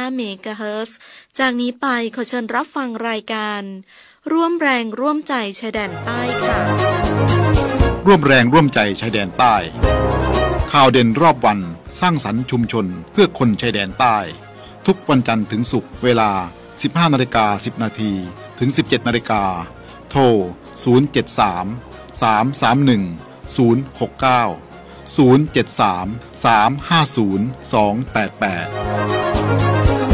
95 เมกะเฮิรตซ์จากนี้ไปขอเชิญรับฟังรายการร่วมแรงร่วมใจชายแดนใต้ค่ะร่วมแรงร่วมใจชายแดนใต้ข่าวเด่นรอบวันสร้างสรรค์ชุมชนเพื่อคนชายแดนใต้ทุกวันจันทร์ถึงศุกร์เวลา 15:10 นาทีถึง 17:00 นโทร 073-331-069 073-350-288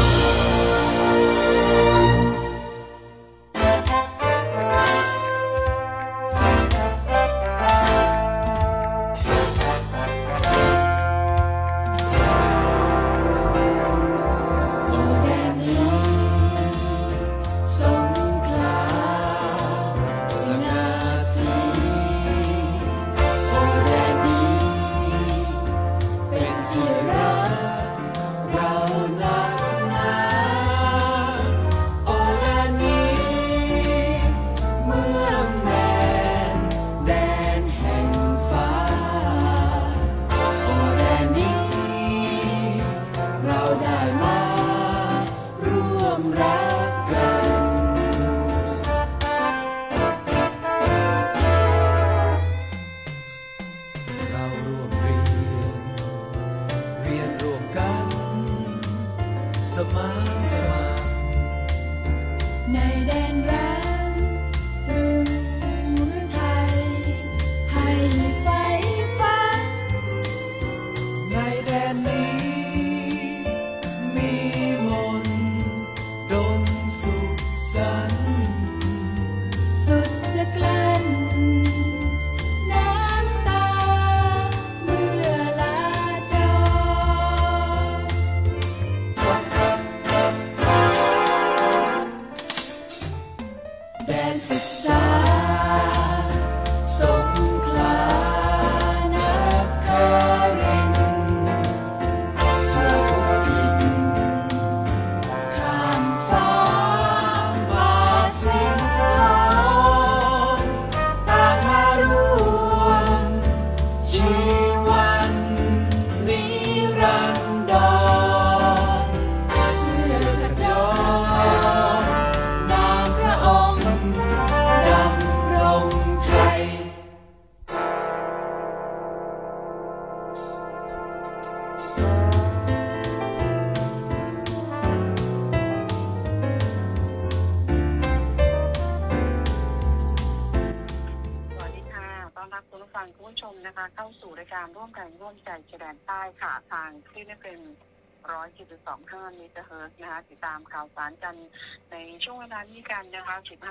เข้าสู่รายการร่วมแรงร่วมใจชายแดนใต้ค่ะทางที่ได้เป็น100.25 เมกะเฮิรตซ์นะคะติดตามข่าวสารกันในช่วงเวลานี้กันนะคะ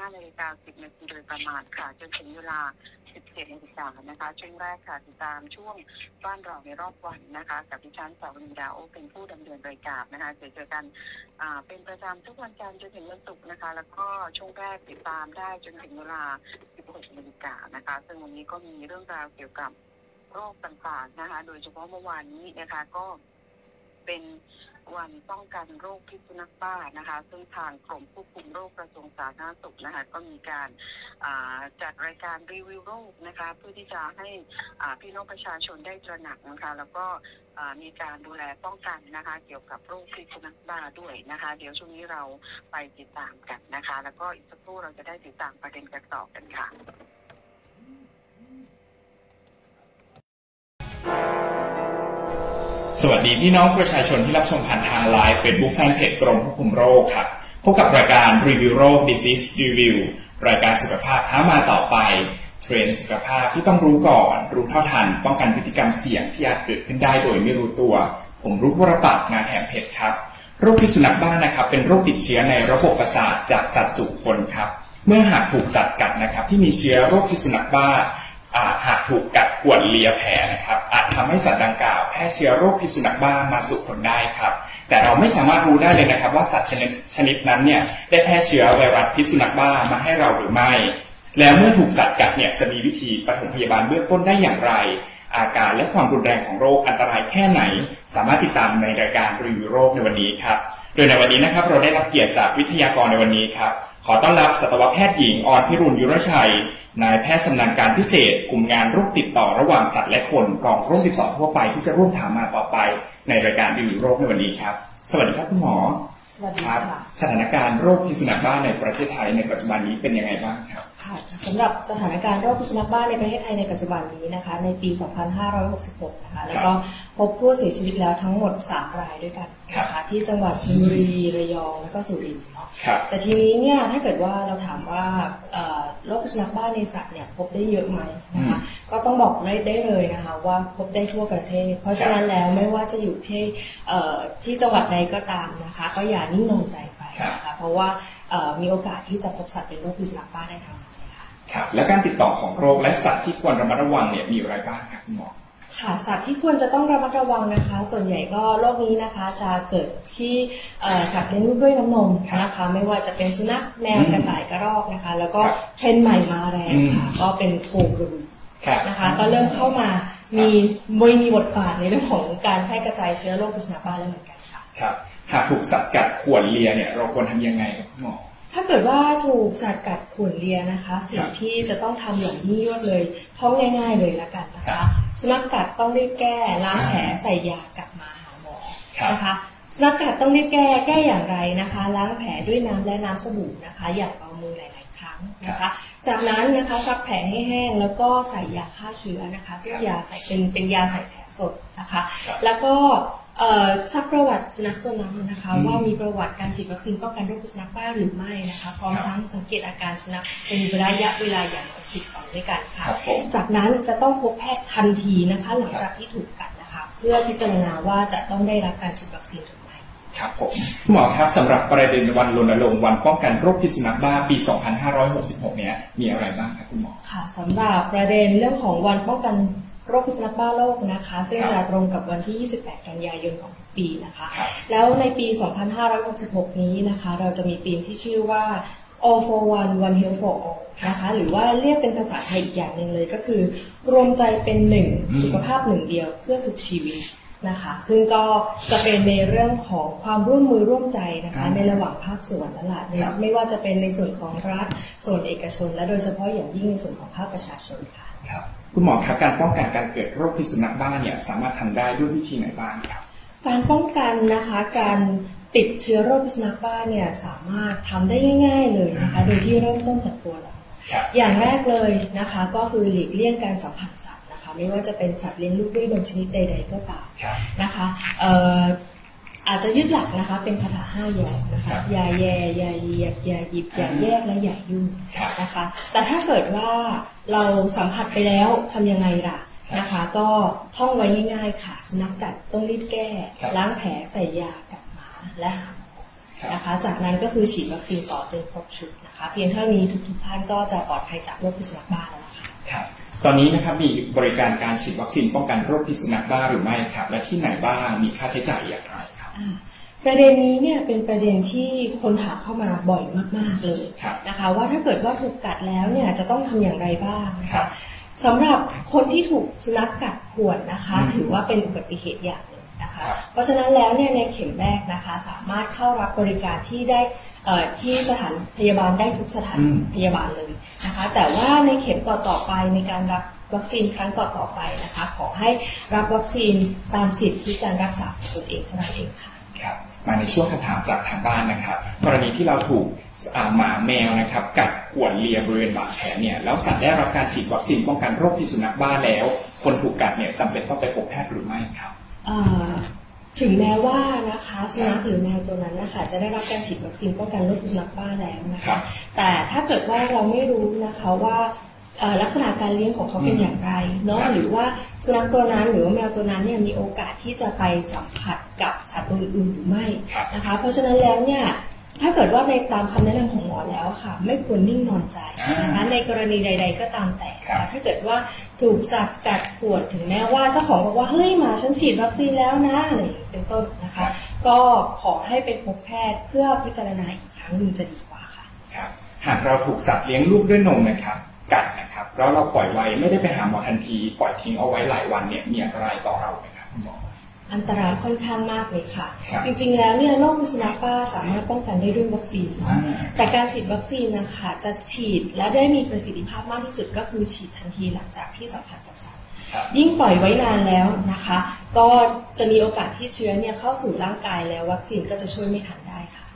15:10 นาทีโดยประมาณค่ะจนถึงเวลา 17:00 นนะคะช่วงแรกค่ะติดตามช่วงบ้านเราในรอบวันนะคะกับดิฉันสาวรินดาโอเป็นผู้ดำเนินรายการนะคะเจอกันเป็นประจำทุกวันจันทร์จนถึงวันศุกร์นะคะแล้วก็ช่วงแรกติดตามได้จนถึงเวลา 16:00 นนะคะซึ่งวันนี้ก็มีเรื่องราวเกี่ยวกับโรคต่างๆนะคะโดยเฉพาะเมื่อวานนี้นะคะก็เป็นวันป้องกันโรคพิษสุนัขบ้านะคะซึ่งทางกรมควบคุมโรคกระทรวงสาธารณสุขนะคะก็มีการจัดรายการรีวิวโรคนะคะเพื่อที่จะให้พี่น้องประชาชนได้ตระหนักนะคะแล้วก็มีการดูแลป้องกันนะคะเกี่ยวกับโรคพิษสุนัขบ้าด้วยนะคะเดี๋ยวช่วงนี้เราไปติดตามกันนะคะแล้วก็อีกสักครู่เราจะได้ติดตามประเด็นกันต่อกันค่ะสวัสดีพี่น้องประชาชนที่รับชมผ่านทางไลฟ์ Facebook Fanpage กรมควบคุมโรคครับพบกับรายการรีวิวโรค Disease Review รายการสุขภาพท้ามาต่อไปเทรนด์สุขภาพที่ต้องรู้ก่อนรู้เท่าทันป้องกันพฤติกรรมเสี่ยงที่อาจเกิดขึ้นได้โดยไม่รู้ตัวผมรุกวรปัตย์งานแถมเพชรครับโรคพิษสุนัขบ้านะครับเป็นโรคติดเชื้อในระบบประสาทจากสัตว์สู่คนครับเมื่อหากถูกสัตว์กัดนะครับที่มีเชื้อโรคพิษสุนัขบ้าหากถูกกัดข่วนเลียแผลนะครับอาจทำให้สัตว์ดังกล่าวแพร่เชื้อโรคพิษสุนัขบ้ามาสู่คนได้ครับแต่เราไม่สามารถรู้ได้เลยนะครับว่าสัตว์ชนิดนั้นเนี่ยได้แพร่เชื้อไวรัสพิษสุนัขบ้ามาให้เราหรือไม่แล้วเมื่อถูกสัตว์กัดเนี่ยจะมีวิธีปฐมพยาบาลเบื้องต้นได้อย่างไรอาการและความรุนแรงของโรคอันตรายแค่ไหนสามารถติดตามในรายการรีวิวโรคในวันนี้ครับโดยในวันนี้นะครับเราได้รับเกียรติจากวิทยากรในวันนี้ครับขอต้อนรับสัตวแพทย์หญิงอรพิรุณยุรชัยนายแพทย์ชำนาญการพิเศษกลุ่มงานโรคติดต่อระหว่างสัตว์และคนกองโรคติดต่อทั่วไปที่จะร่วมถามมาต่อไปในรายการรีวิวโรคในวันนี้ครับสวัสดีครับคุณหมอสวัสดีค่ะสถานการณ์โรคพิษสุนัขบ้าในประเทศไทยในปัจจุบันนี้เป็นยังไงบ้างครับค่ะสำหรับสถานการณ์โรคพิษสุนัขบ้าในประเทศไทยในปัจจุบันนี้นะคะในปี 2566 นะคะแล้วก็พบผู้เสียชีวิตแล้วทั้งหมด3 รายด้วยกันนะคะที่จังหวัดชลบุรีระยองและก็สุรินทร์เนาะแต่ทีนี้เนี่ยถ้าเกิดว่าเราถามว่าโรคพิษสุนัขบ้าในสัตว์เนี่ยพบได้เยอะไหมนะคะก็ต้องบอกได้เลยนะคะว่าพบได้ทั่วประเทศเพราะฉะนั้นแล้วไม่ว่าจะอยู่ที่จังหวัดใดก็ตามนะคะก็อย่านิ่งนอนใจไปนะคะเพราะว่ามีโอกาสที่จะพบสัตว์เป็นโรคพิษสุนัขบ้าได้ทั้งนั้นค่ะครับและการติดต่อของโรคและสัตว์ที่ควรระมัดระวังเนี่ยมีอะไรบ้างครับคุณหมอค่ะสัตว์ที่ควรจะต้องระมัดระวังนะคะส่วนใหญ่ก็โรคนี้นะคะจะเกิดที่สัตว์เลี้ยงลูกด้วยน้ำนมนะคะไม่ว่าจะเป็นสุนัขแมวกระต่ายกระรอกนะคะแล้วก็เทรนด์ใหม่มาแรงค่ะก็เป็นโคกระบือนะคะก็เริ่มเข้ามามีบทบาทในเรื่องของการแพร่กระจายเชื้อโรคพิษสุนัขบ้าแล้วเหมือนกันค่ะครับหากถูกสัตว์กัดข่วนเลียเนี่ยเราควรทำยังไงครับคุณหมอถ้าเกิดว่าถูกสัตว์กัดข่วนเลียนะคะสิ่งที่จะต้องทำอย่างยิ่งยวดเลยท้องง่ายๆเลยละกันนะคะสุนัขกัดต้องรีบแก้ล้างแผลใส่ยากลับมาหาหมอนะคะสุนัขกัดต้องรีบแก้อย่างไรนะคะล้างแผลด้วยน้ำและน้ำสบู่นะคะอย่างเบามือหลายๆครั้งนะคะจากนั้นนะคะซักแผลให้แห้งแล้วก็ใส่ยาฆ่าเชื้อนะคะซึ่งยาใส่เป็นยาใส่แผลสดนะคะแล้วก็ซักประวัติสุนัขตัวนั้นนะคะว่ามีประวัติการฉีดวัคซีนป้องกันโรคพิษสุนัขบ้าหรือไม่นะคะพร้อมทั้งสังเกตอาการสุนัขเป็นระยะเวลาอย่างน้อย10 วันด้วยกันค่ะจากนั้นจะต้องพบแพทย์ทันทีนะคะหลังจากที่ถูกกัดนะคะเพื่อพิจารณาว่าจะต้องได้รับการฉีดวัคซีนหรือไม่ครับผมหมอครับสำหรับประเด็นวันรณรงค์วันป้องกันโรคพิษสุนัขบ้าปี 2566 เนี่ยมีอะไรบ้างครับคุณหมอค่ะสำหรับประเด็นเรื่องของวันป้องกันโรคพิษสุนัขบ้าโลกนะคะซึ่งจะตรงกับวันที่ 28 กันยายนของทุกปีนะคะแล้วในปี 2566 นี้นะคะเราจะมีธีมที่ชื่อว่า All for One One Health for All นะคะหรือว่าเรียกเป็นภาษาไทยอีกอย่างหนึ่งเลยก็คือรวมใจเป็นหนึ่งสุขภาพหนึ่งเดียวเพื่อทุกชีวิตนะคะซึ่งก็จะเป็นในเรื่องของความร่วมมือร่วมใจนะคะในระหว่างภาคส่วนและละไม่ว่าจะเป็นในส่วนของรัฐส่วนเอกชนและโดยเฉพาะอย่างยิ่งในส่วนของภาคประชาชนค่ะคุณหมอครับการป้องกันการเกิดโรคพิษสุนัขบ้าเนี่ยสามารถทำได้ด้วยวิธีไหนบ้างครับการป้องกันนะคะการติดเชื้อโรคพิษสุนัขบ้าเนี่ยสามารถทำได้ง่ายๆเลยนะคะโดยที่เริ่มต้นจากตัวเราอย่างแรกเลยนะคะก็คือหลีกเลี่ยงการสัมผัสสัตว์นะคะไม่ว่าจะเป็นสัตว์เลี้ยงลูกด้วยนมชนิดใดๆก็ตามนะคะอาจจะยึดหลักนะคะเป็นคาถา5 อย่านะคะอย่าแย่อย่าเหยียดอย่าหยิบอย่าแยกและอย่ายุ่งนะคะแต่ถ้าเกิดว่าเราสัมผัสไปแล้วทำยังไงล่ะนะคะก็ท่องไว้ง่ายๆค่ะสุนัขกัดต้องรีบแก้ล้างแผลใส่ยากับหมาและหาหมอนะคะจากนั้นก็คือฉีดวัคซีนต่อจนครบชุดนะคะเพียงเท่านี้ทุกท่านก็จะปลอดภัยจากโรคพิษสุนัขบ้าแล้วค่ะตอนนี้นะครับมีบริการการฉีดวัคซีนป้องกันโรคพิษสุนัขบ้าหรือไม่ครับและที่ไหนบ้างมีค่าใช้จ่ายอย่างไรครับประเด็นนี้เนี่ยเป็นประเด็นที่คนถามเข้ามาบ่อยมากๆเลยนะคะว่าถ้าเกิดว่าถูกกัดแล้วเนี่ยจะต้องทำอย่างไรบ้างนะคะสำหรับคนที่ถูกสุนัขกัดข่วนนะคะถือว่าเป็นอุบัติเหตุอย่างหนึ่งนะคะเพราะฉะนั้นแล้วเนี่ยในเข็มแรกนะคะสามารถเข้ารับบริการที่ได้ที่สถานพยาบาลได้ทุกสถานพยาบาลเลยนะคะแต่ว่าในเข็มต่อไปในการรับวัคซีนครั้งต่อไปนะคะขอให้รับวัคซีนตามสิทธิการรักษาของตนเองเท่านั้นเองค่ะครับมาในช่วงคำถามจากทางบ้านนะครับกรณีที่เราถูกหมาแมวนะครับกัดข่วนเลียบริเวณบาดแผลเนี่ยแล้วสัตว์ได้รับการฉีดวัคซีนป้องกันโรคพิษสุนัขบ้าแล้วคนถูกกัดเนี่ยจำเป็นต้องไปพบแพทย์หรือไม่ครับถึงแม้ว่านะคะสุนัขหรือแมวตัวนั้นนะคะจะได้รับการฉีดวัคซีนป้องกันโรคพิษสุนัขบ้าแล้วนะคะแต่ถ้าเกิดว่าเราไม่รู้นะคะว่าลักษณะการเลี้ยงของเขาเป็นอย่างไรเนาะหรือว่าสุนัขตัวนั้นหรือว่าแมวตัวนั้นเนี่ยมีโอกาสที่จะไปสัมผัสกับสัตว์ตัวอื่นหรือไม่นะคะเพราะฉะนั้นแล้วเนี่ยถ้าเกิดว่าในตามคำแนะนำของหมอแล้วค่ะไม่ควรนิ่งนอนใจนะคะในกรณีใดๆก็ตามแต่ถ้าเกิดว่าถูกสัตว์กัดข่วนถึงแม้ว่าเจ้าของบอกว่าเฮ้ยหมาฉันฉีดวัคซีนแล้วนะอะไรเป็นต้นนะคะก็ขอให้ไปพบแพทย์เพื่อพิจารณาอีกครั้งหนึ่งจะดีกว่าค่ะครับหากเราถูกสัตว์เลี้ยงลูกด้วยนมนะครับกัดนะครับแล้วเราปล่อยไว้ไม่ได้ไปหาหมอทันทีปล่อยทิ้งเอาไว้หลายวันเนี่ยมีอันตรายต่อเราไหมครับคุณหมออันตรายค่อนข้างมากเลยค่ะจริงๆแล้วเนี่ยโรคพิษสุนัขบ้าสามารถป้องกันได้ด้วยวัคซีนแต่การฉีดวัคซีนนะคะจะฉีดและได้มีประสิทธิภาพมากที่สุดก็คือฉีดทันทีหลังจากที่สัมผัสกับสัตว์ยิ่งปล่อยไว้นานแล้วนะคะก็จะมีโอกาสที่เชื้อเนี่ยเข้าสู่ร่างกายแล้ววัคซีนก็จะช่วยไม่ทันได้ค่ะ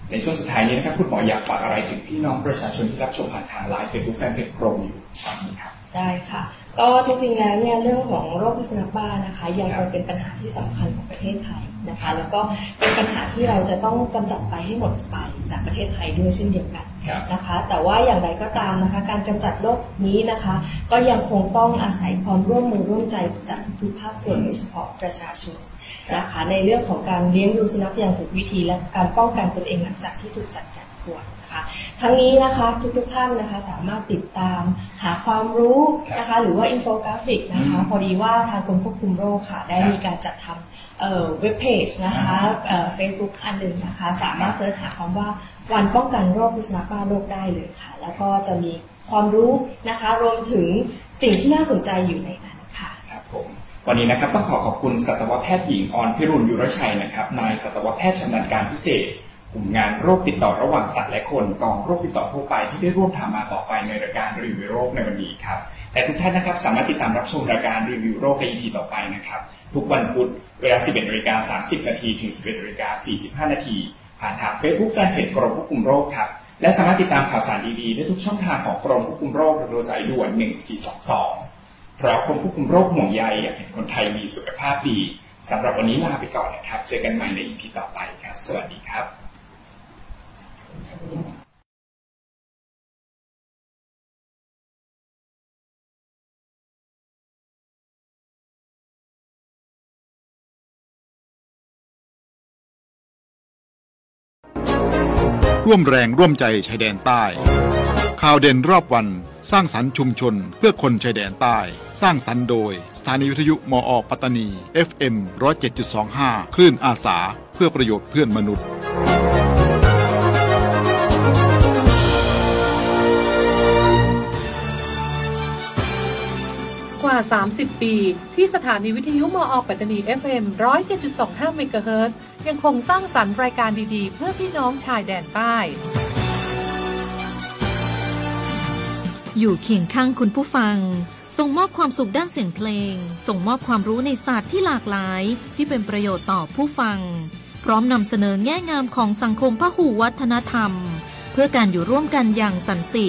ในช่วงสุดท้ายนี้นะครับคุณหมออยากฝากอะไรถึงพี่น้องประชาชนที่รับชมผ่านทางไลฟ์ Facebook แฟนเพจกรมอยู่ตอนนี้ครับได้ค่ะก็จริงๆแล้วเนี่ยเรื่องของโรคพิษสุนัขบ้านะคะยังคงเป็นปัญหาที่สำคัญของประเทศไทยนะคะแล้วก็เป็นปัญหาที่เราจะต้องกำจัดไปให้หมดไปจากประเทศไทยด้วยเช่นเดียวกันนะคะแต่ว่าอย่างไรก็ตามนะคะการกำจัดโรคนี้นะคะก็ยังคงต้องอาศัยความร่วมมือร่วมใจจากทุกภาคส่วนโดยเฉพาะประชาชนนะคะในเรื่องของการเลี้ยงดูสุนัขอย่างถูกวิธีและการป้องกันตนเองหลังจากที่ถูกสัตว์กัดข่วนทั้งนี้นะคะทุกท่านนะคะสามารถติดตามหาความรู้นะคะหรือว่าอินโฟกราฟิกนะคะพอดีว่าทางกรมควบคุมโรคค่ะได้มีการจัดทำเว็บเพจนะคะFacebook อันหนึ่งนะคะสามารถเสิร์ชหาคำว่าวันป้องกันโรคพิษสุนัขบ้าโรคได้เลยค่ะแล้วก็จะมีความรู้นะคะรวมถึงสิ่งที่น่าสนใจอยู่ในนั้นค่ะครับผมวันนี้นะครับต้องขอบคุณสัตวแพทย์หญิงออนพิรุณยุรชัยนะครับนายสัตวแพทย์ชำนาญการพิเศษกลุ่มงานโรคติดต่อระหว่างสัตว์และคนกองโรคติดต่อทั่วไปที่ได้ร่วมทำมาต่อไปในรายการรีวิวโรคในวันนี้ครับแต่ทุกท่านนะครับสามารถติดตามรับชมรายการรีวิวโรคใน EP ต่อไปนะครับทุกวันพุธเวลา 11:30 นถึง 11:45 นผ่านทาง Facebook แฟนเพจกรมควบคุมโรคครับและสามารถติดตามข่าวสารดีๆได้ทุกช่องทางของกรมควบคุมโรคโดยสายด่วน1422เพราะกรมควบคุมโรคห่วงใยอยากเห็นคนไทยมีสุขภาพดีสำหรับวันนี้ลาไปก่อนนะครับเจอกันใหม่ใน EP ต่อไปครับสวัสดีครับร่วมแรงร่วมใจชายแดนใต้ข่าวเด่นรอบวันสร้างสรรค์ชุมชนเพื่อคนชายแดนใต้สร้างสรรค์โดยสถานีวิทยุมอ.ปัตตานี FM 107.25 คลื่นอาสาเพื่อประโยชน์เพื่อนมนุษย์กว่า30 ปีที่สถานีวิทยุมอ.ปัตตานี FM 107.25 เมกะเฮิรตซ์ยังคงสร้างสรรค์รายการดีๆเพื่อพี่น้องชายแดนใต้อยู่เคียงข้างคุณผู้ฟังส่งมอบความสุขด้านเสียงเพลงส่งมอบความรู้ในศาสตร์ที่หลากหลายที่เป็นประโยชน์ต่อผู้ฟังพร้อมนำเสนอแง่งามของสังคมพหุวัฒนธรรมเพื่อการอยู่ร่วมกันอย่างสันติ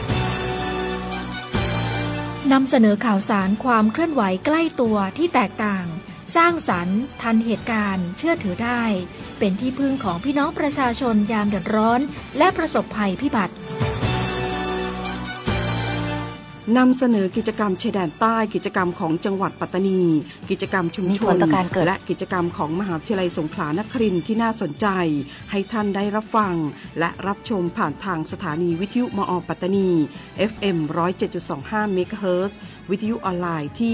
นำเสนอข่าวสารความเคลื่อนไหวใกล้ตัวที่แตกต่างสร้างสรรค์ทันเหตุการณ์เชื่อถือได้เป็นที่พึ่งของพี่น้องประชาชนยามเดือดร้อนและประสบภัยพิบัตินำเสนอกิจกรรมชายแดนใต้กิจกรรมของจังหวัดปัตตานีกิจกรรมชุมชนและกิจกรรมของมหาวิทยาลัยสงขลานครินทร์ที่น่าสนใจให้ท่านได้รับฟังและรับชมผ่านทางสถานีวิทยุมอ.ปัตตานี FM 107.25 เมกะเฮิรตซ์วิทยุออนไลน์ที่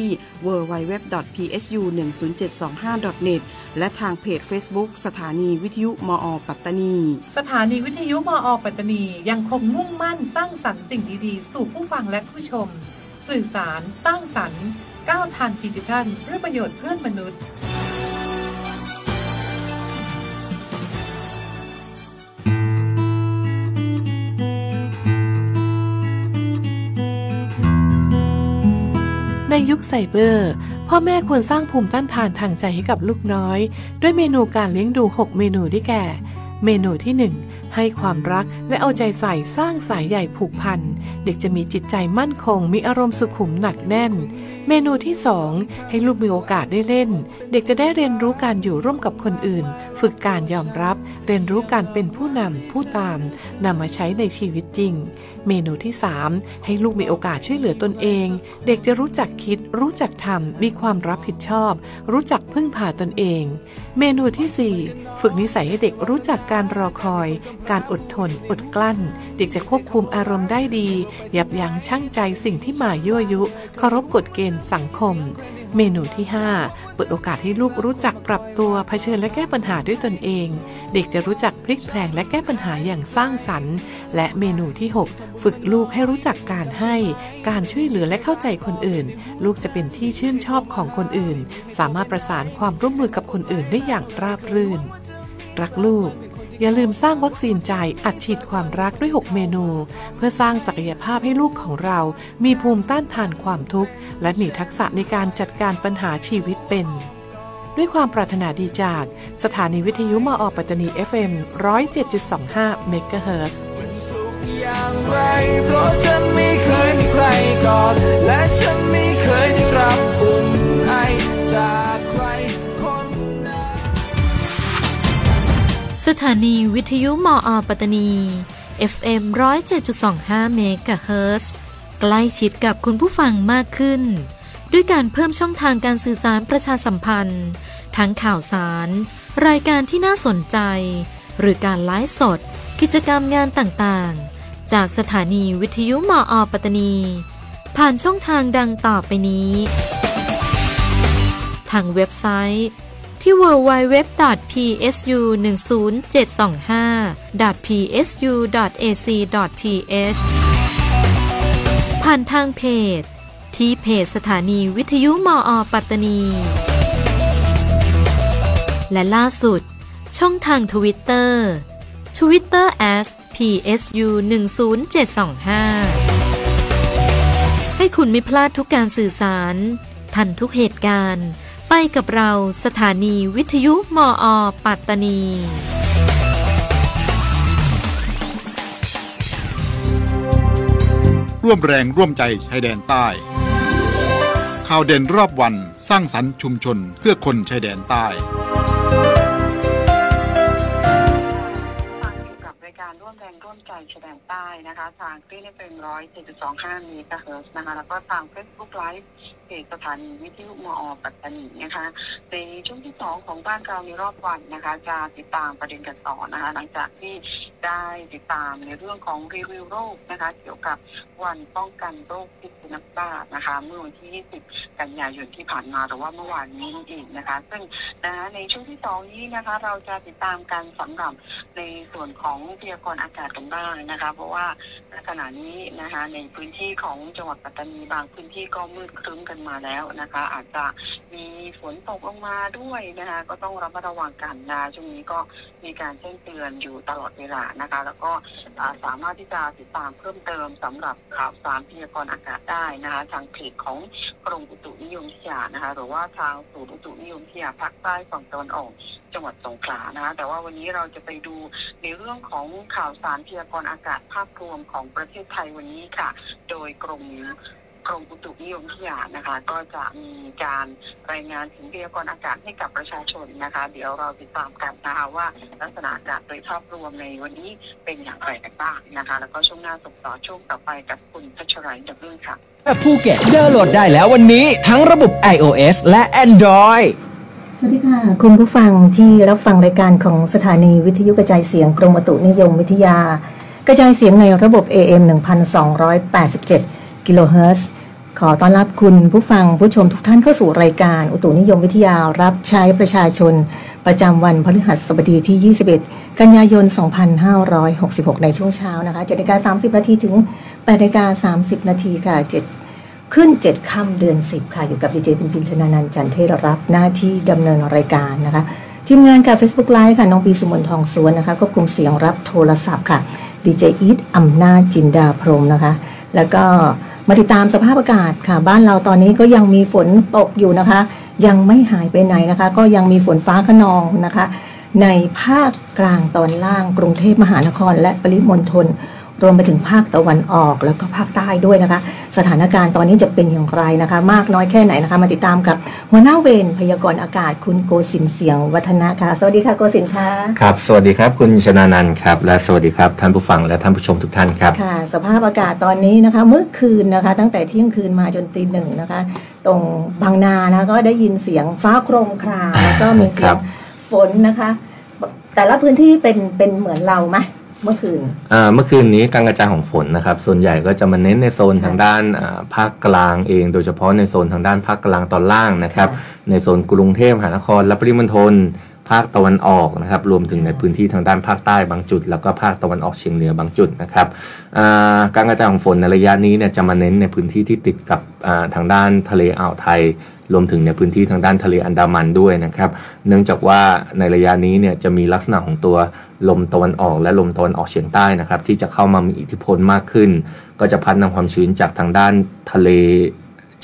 www.psu10725.net และทางเพจ Facebook สถานีวิทยุมอ.ปัตตานีสถานีวิทยุมอ.ปัตตานียังคงมุ่งมั่นสร้างสรรค์สิ่งดีๆสู่ผู้ฟังและผู้ชมสื่อสารสร้างสรรค์ก้าวทันดิจิทัลเพื่อประโยชน์เพื่อนมนุษย์ในยุคไซเบอร์พ่อแม่ควรสร้างภูมิต้านทานทางใจให้กับลูกน้อยด้วยเมนูการเลี้ยงดู6เมนูได้แก่เมนูที่1ให้ความรักและเอาใจใส่สร้างสายใยผูกพันเด็กจะมีจิตใจมั่นคงมีอารมณ์สุขุมหนักแน่นเมนูที่2ให้ลูกมีโอกาสได้เล่นเด็กจะได้เรียนรู้การอยู่ร่วมกับคนอื่นฝึกการยอมรับเรียนรู้การเป็นผู้นำผู้ตามนำมาใช้ในชีวิตจริงเมนูที่3ให้ลูกมีโอกาสช่วยเหลือตนเองเด็กจะรู้จักคิดรู้จักทำมีความรับผิดชอบรู้จักพึ่งพาตนเองเมนูที่4ฝึกนิสัยให้เด็กรู้จักการรอคอยการอดทนอดกลั้นเด็กจะควบคุมอารมณ์ได้ดียับยั้งชั่งใจสิ่งที่มายั่วยุเคารพกฎเกณฑ์สังคมเมนูที่5เปิดโอกาสให้ลูกรู้จักปรับตัวเผชิญและแก้ปัญหาด้วยตนเองเด็กจะรู้จักพลิกแพลงและแก้ปัญหาอย่างสร้างสรรค์และเมนูที่6ฝึกลูกให้รู้จักการให้การช่วยเหลือและเข้าใจคนอื่นลูกจะเป็นที่ชื่นชอบของคนอื่นสามารถประสานความร่วมมือกับคนอื่นได้อย่างราบรื่นรักลูกอย่าลืมสร้างวัคซีนใจอัดฉีดความรักด้วย6เมนูเพื่อสร้างศักยภาพให้ลูกของเรามีภูมิต้านทานความทุกข์และมีทักษะในการจัดการปัญหาชีวิตเป็นด้วยความปรารถนาดีจากสถานีวิทยุมอ.ปัตตานี FM 107.25 เมกะเฮิรตซ์อย่างไรเพราะฉันไม่เคยมีใครกอดและฉันไม่เคยได้รับอุ่นให้จากใครคนนั้นสถานีวิทยุมอ.ปัตตานี FM 107.25 เมกะเฮิรตซ์ใกล้ชิดกับคุณผู้ฟังมากขึ้นด้วยการเพิ่มช่องทางการสื่อสารประชาสัมพันธ์ทั้งข่าวสารรายการที่น่าสนใจหรือการไลฟ์สดกิจกรรมงานต่างๆจากสถานีวิทยุมอ.ปัตตานีผ่านช่องทางดังต่อไปนี้ทางเว็บไซต์ที่ www.psu1025.psu.ac.th ผ่านทางเพจที่เพจสถานีวิทยุมอ.ปัตตานีและล่าสุดช่องทางทวิตเตอร์ @PSU10725 ให้คุณไม่พลาดทุกการสื่อสารทันทุกเหตุการณ์ไปกับเราสถานีวิทยุมอ.ปัตตานีร่วมแรงร่วมใจชายแดนใต้ข่าวเด่นรอบวันสร้างสรรค์ชุมชนเพื่อคนชายแดนใต้การร่วมแรงร่วมใจชายแดนใต้นะคะทางคลื่น FM 107.25 เมกะเฮิรตซ์นะคะแล้วก็ทาง Facebook Live เพจสถานีวิทยุมอ.ปัตตานีนะคะในช่วงที่2ของบ้านเราในรอบวันนะคะจะติดตามประเด็นกันต่อนะคะหลังจากที่ได้ติดตามในเรื่องของรีวิวโรคนะคะเกี่ยวกับวันป้องกันโรคพิษสุนัขบ้านะคะเมื่อวันที่20 กันยายนที่ผ่านมาหรือว่าเมื่อวานนี้เองนะคะซึ่งในช่วงที่2นี้นะคะเราจะติดตามกันสำหรับในส่วนของพยากรณ์อากาศกันบ้างนะคะเพราะว่าขณะนี้นะคะในพื้นที่ของจังหวัดปัตตานีบางพื้นที่ก็มืดครึ้มกันมาแล้วนะคะอาจจะมีฝนตกลงมาด้วยนะคะก็ต้องระมัดระวังกันนะช่วงนี้ก็มีการแจ้งเตือนอยู่ตลอดเวลานะคะแล้วก็สามารถที่จะติดตามเพิ่มเติมสำหรับข่าวสารพยากรณ์อากาศได้นะคะทางเพจของกรมอุตุนิยมวิทยานะคะหรือว่าทางศูนย์อุตุนิยมวิทยาภาคใต้ฝั่งตะวันออกจังหวัดสงขลานะคะแต่ว่าวันนี้เราจะไปดูในเรื่องของข่าวสารพยากรณ์อากาศภาพรวมของประเทศไทยวันนี้ค่ะโดยกรมอุตุนิยมวิทยานะคะก็จะมีการรายงานถึงพยากรณ์อากาศให้กับประชาชนนะคะเดี๋ยวเราติดตามกันนะคะว่าลักษณะอากาศโดยภาพรวมในวันนี้เป็นอย่างไรกันบ้างนะคะแล้วก็ช่วงหน้าส่งต่อช่วงต่อไปกับคุณพัชรัยดับเบิลค่ะภูเก็ตดาวน์โหลดได้แล้ววันนี้ทั้งระบบ iOS และ Android สวัสดีค่ะคุณผู้ฟังที่รับฟังรายการของสถานีวิทยุกระจายเสียงกรมอุตุนิยมวิทยากระจายเสียงในระบบ AM 1287 กิโลเฮิรตซ์ ขอต้อนรับคุณผู้ฟังผู้ชมทุกท่านเข้าสู่รายการอุตุนิยมวิทยารับใช้ประชาชนประจำวันพฤหัสบดีที่21กันยายน2566ในช่วงเช้านะคะ 7:30 นถึง 8:30 นค่ะขึ้น7ค่ำเดือน10ค่ะอยู่กับดีเจปินชนานันท์จันเทศรับหน้าที่ดำเนินรายการนะคะทีมงานค่ะ Facebook Live ค่ะน้องปีสุมนทองสวนนะคะควบคุมเสียงรับโทรศัพท์ค่ะดีเจอีทอำนาจจินดาพรหมนะคะแล้วก็มาติดตามสภาพอากาศค่ะบ้านเราตอนนี้ก็ยังมีฝนตกอยู่นะคะยังไม่หายไปไหนนะคะก็ยังมีฝนฟ้าคะนองนะคะในภาคกลางตอนล่างกรุงเทพมหานครและปริมณฑลรวมไปถึงภาคตะวันออกแล้วก็ภาคใต้ด้วยนะคะสถานการณ์ตอนนี้จะเป็นอย่างไรนะคะมากน้อยแค่ไหนนะคะมาติดตามกับหัวหน้าเวรพยากรณ์อากาศคุณโกศินทร์เสียงวัฒนะค่ะสวัสดีค่ะโกศินทร์ค่ะครับสวัสดีครับคุณชนานันท์ครับและสวัสดีครับท่านผู้ฟังและท่านผู้ชมทุกท่านครับค่ะสภาพอากาศตอนนี้นะคะเมื่อคืนนะคะตั้งแต่เที่ยงคืนมาจนตีหนึ่งนะคะตรงบางนานะก็ได้ยินเสียงฟ้าโครมครามแล้วก็มีเสียงฝนนะคะแต่ละพื้นที่เป็นเหมือนเราไหมเมื่อคืนนี้การกระจายของฝนนะครับส่วนใหญ่ก็จะมาเน้นในโซนทางด้านภาคกลางเองโดยเฉพาะในโซนทางด้านภาคกลางตอนล่างนะครับในโซนกรุงเทพมหานครและปริมณฑลภาคตะวันออกนะครับรวมถึงในพื้นที่ทางด้านภาคใต้บางจุดแล้วก็ภาคตะวันออกเฉียงเหนือบางจุดนะครับการกระจายของฝนในระยะนี้เนี่ยจะมาเน้นในพื้นที่ที่ติดกับทางด้านทะเลอ่าวไทยรวมถึงในพื้นที่ทางด้านทะเลอันดามันด้วยนะครับเนื่องจากว่าในระยะนี้เนี่ยจะมีลักษณะของตัวลมตะวันออกและลมตะวันออกเฉียงใต้นะครับที่จะเข้ามามีอิทธิพลมากขึ้นก็จะพัดนำความชื้นจากทางด้านทะเล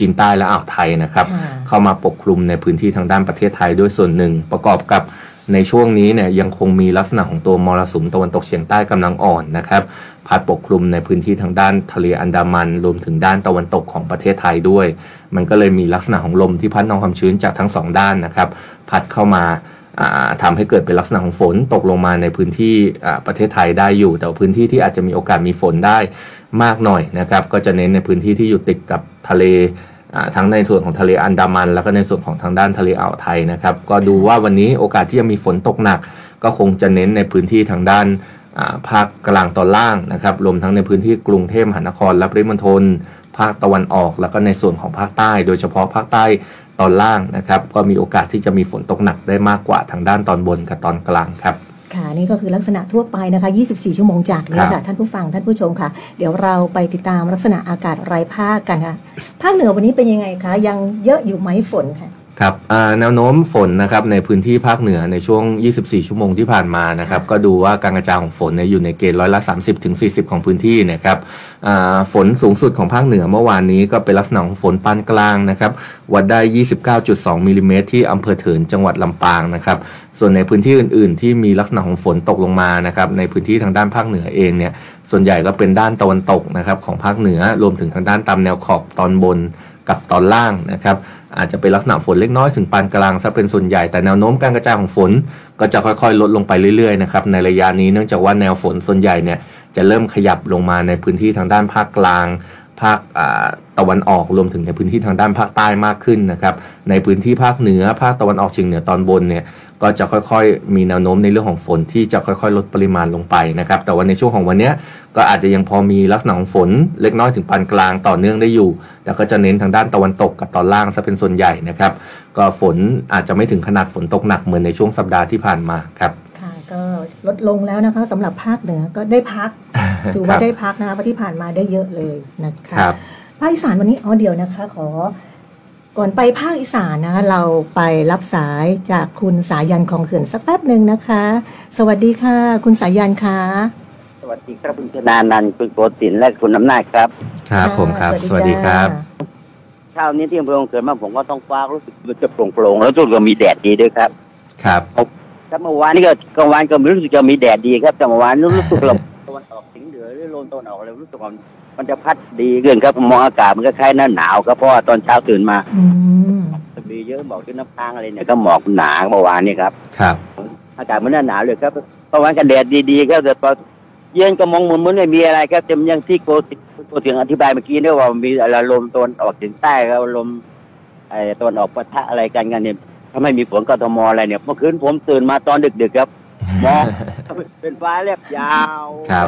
จีนใต้และอ่าวไทยนะครับเข้ามาปกคลุมในพื้นที่ทางด้านประเทศไทยด้วยส่วนหนึ่งประกอบกับในช่วงนี้เนี่ยยังคงมีลักษณะของตัวมรสุมตะวันตกเฉียงใต้กำลังอ่อนนะครับพัดปกคลุมในพื้นที่ทางด้านทะเลอันดามันรวมถึงด้านตะวันตกของประเทศไทยด้วยมันก็เลยมีลักษณะของลมที่พัดนำความชื้นจากทั้งสองด้านนะครับพัดเข้ามาทำให้เกิดเป็นลักษณะของฝนตกลงมาในพื้นที่ประเทศไทยได้อยู่แต่พื้นที่ที่อาจจะมีโอกาสมีฝนได้มากหน่อยนะครับก็จะเน้นในพื้นที่ที่อยู่ติดกับทะเลทั้งในส่วนของทะเลอันดามันแล้วก็ในส่วนของทางด้านทะเลอ่าวไทยนะครับก็ดูว่าวันนี้โอกาสที่จะมีฝนตกหนักก็คงจะเน้นในพื้นที่ทางด้านภาคกลางตอนล่างนะครับรวมทั้งในพื้นที่กรุงเทพมหานครและปริมณฑลภาคตะวันออกแล้วก็ในส่วนของภาคใต้โดยเฉพาะภาคใต้ตอนล่างนะครับก็มีโอกาสที่จะมีฝนตกหนักได้มากกว่าทางด้านตอนบนกับตอนกลางครับค่ะนี่ก็คือลักษณะทั่วไปนะคะ24ชั่วโมงจากนี้ค่ะท่านผู้ฟังท่านผู้ชมค่ะเดี๋ยวเราไปติดตามลักษณะอากาศรายภาคกันค่ะภาคเหนือวันนี้เป็นยังไงคะยังเยอะอยู่ไหมฝนค่ะครับแนวโน้มฝนนะครับในพื้นที่ภาคเหนือในช่วง24ชั่วโมงที่ผ่านมานะครับก็ดูว่าการกระจายของฝนอยู่ในเกณฑ์30-40%ของพื้นที่นะครับฝนสูงสุดของภาคเหนือเมื่อวานนี้ก็เป็นลักษณะของฝนปานกลางนะครับวัดได้ 29.2 มิลลิเมตรที่อำเภอเถินจังหวัดลำปางนะครับส่วนในพื้นที่อื่นๆที่มีลักษณะของฝนตกลงมานะครับในพื้นที่ทางด้านภาคเหนือเองเนี่ยส่วนใหญ่ก็เป็นด้านตะวันตกนะครับของภาคเหนือรวมถึงทางด้านตามแนวขอบตอนบนกับตอนล่างนะครับอาจจะเป็นลักษณะฝนเล็กน้อยถึงปานกลางซะเป็นส่วนใหญ่แต่แนวโน้มการกระจายของฝนก็จะค่อยๆลดลงไปเรื่อยๆนะครับในระยะนี้เนื่องจากว่าแนวฝนส่วนใหญ่เนี่ยจะเริ่มขยับลงมาในพื้นที่ทางด้านภาคกลางภาคตะวันออกรวมถึงในพื้นที่ทางด้านภาคใต้มากขึ้นนะครับในพื้นที่ภาคเหนือภาคตะวันออกเฉียงเหนือตอนบนเนี่ยก็จะค่อยๆมีแนวโน้มในเรื่องของฝนที่จะค่อยๆลดปริมาณลงไปนะครับแต่ว่าในช่วงของวันนี้ก็อาจจะยังพอมีลักษณะของฝนเล็กน้อยถึงปานกลางต่อเนื่องได้อยู่แต่ก็จะเน้นทางด้านตะวันตกกับตอนล่างซะเป็นส่วนใหญ่นะครับก็ฝนอาจจะไม่ถึงขนาดฝนตกหนักเหมือนในช่วงสัปดาห์ที่ผ่านมาครับค่ะก็ลดลงแล้วนะคะสำหรับภาคเหนือก็ได้พัก ถือว่าได้พักนะคะเพราะที่ผ่านมาได้เยอะเลยนะคะภาคอีสานวันนี้เดี๋ยวนะคะขอก่อนไปภาคอีสานนะคะเราไปรับสายจากคุณสายันของเขื่อนสักแป๊บหนึ่งนะคะสวัสดีค่ะคุณสายันค่ะสวัสดีครับคุณชนานันท์คุณโกศินทร์และคุณอำนาจครับครับผมครับสวัสดีครับเช้านี้ที่อำเภอคลองเขื่อนมาผมก็ต้องฟ้ารู้สึกมันจะโปร่งๆแล้วจุดก็มีแดดดีด้วยครับครับครับเมื่อวานนี้ก็กลางวันก็รู้สึกจะมีแดดดีครับแต่เมื่อวานรู้สึกลมตะวันออกเฉียงเหนือหรือลมตะวันออกเลยรู้สึกว่ามันจะพัดดีเกินครับมองอากาศมันก็คล้ายหน้าหนาวครับเพราะว่าตอนเช้าตื่นมาจะมีเยอะหมอกที่น้ำค้างอะไรเนี่ยก็หมอกหนาเมื่อวานนี้ครับครับอากาศมันหน้าหนาวเลยครับเมื่อวานก็แดดดีๆครับแต่พอเย็นก็มองเหมือนไม่มีอะไรครับจะยังที่โกเสียงอธิบายเมื่อกี้เนี่ยว่ามีอะไรลมตะวันออกเฉียงใต้ครับลมตะวันออกปะทะอะไรกันเนี่ยถ้าไม่มีฝนกทมอะไรเนี่ยเมื่อคืนผมตื่นมาตอนดึกๆครับมองเป็นฟ้าแลบยาวครับ